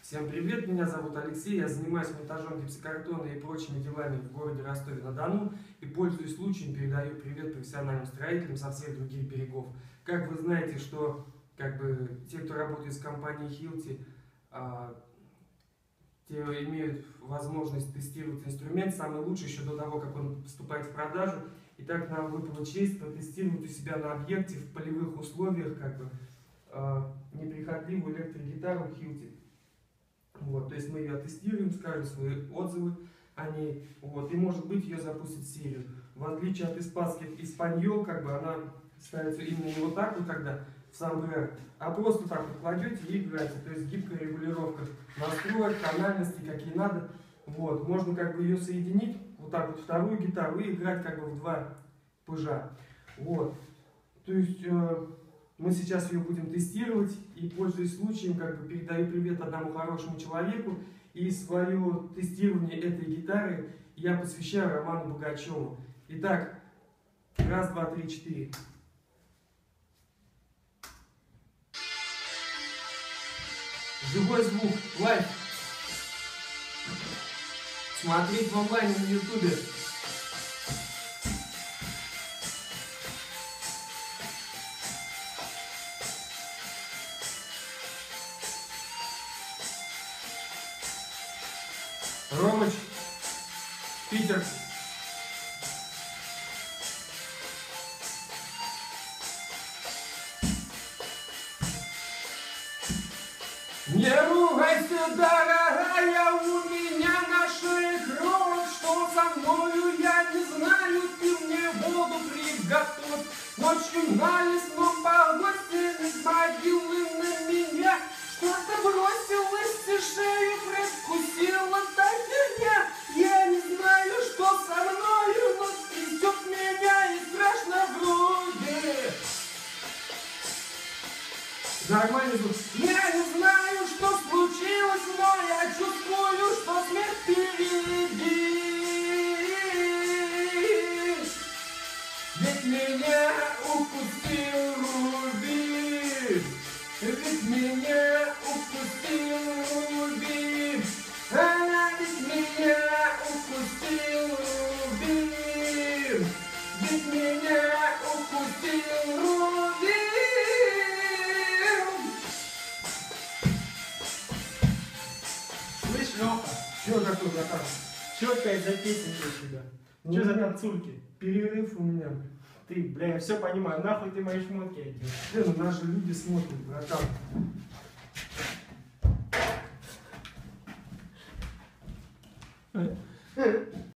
Всем привет, меня зовут Алексей, я занимаюсь монтажом гипсокартона и прочими делами в городе Ростове-на-Дону и, пользуясь случаем, передаю привет профессиональным строителям со всех других берегов. Как вы знаете, что те, кто работает с компанией Hilti, те имеют возможность тестировать инструмент самый лучший еще до того, как он вступает в продажу. Итак, нам выпала честь протестировать у себя на объекте в полевых условиях неприхотливую электрогитару Hilti. Вот, то есть мы ее тестируем, скажем свои отзывы о ней, вот, и может быть ее запустят в серию. В отличие от испанских Испаньол, она ставится именно не вот так вот, когда в самбре, а просто так вот кладете и играете. То есть гибкая регулировка настроек, тональности, какие надо. Вот, можно ее соединить, вот так вот вторую гитару и играть в два пыжа. Вот, то есть мы сейчас ее будем тестировать, и, пользуясь случаем, передаю привет одному хорошему человеку, и свое тестирование этой гитары я посвящаю Роману Богачеву. Итак, раз, два, три, четыре. Живой звук, лайв. Смотреть в онлайне на ютубе. Ромыч, Питер. Не ругайся, дорогая, у меня на шее кровь, что со мною я не знаю, ты мне воду приготовь. Ночью на лесном погосте из могилы на меня что-то бросилось и шею прикусила та херня. Я не знаю, что со мною, но трясет меня и страшно вроде. Нормальный звук. Я не знаю, что случилось, но я чувствую, что смерть впереди. Ведь меня укусил рубин. Ведь меня укусил рубин. Ведь меня укусил рубин. Ведь меня укусил рубин. Слышь, Леха, Что такое, братан? что опять за песенки у тебя? Что за танцульки? Перерыв у меня. Ты, бля, я все понимаю, нахуй ты мои шмотки одел? Нас же люди смотрят, братан.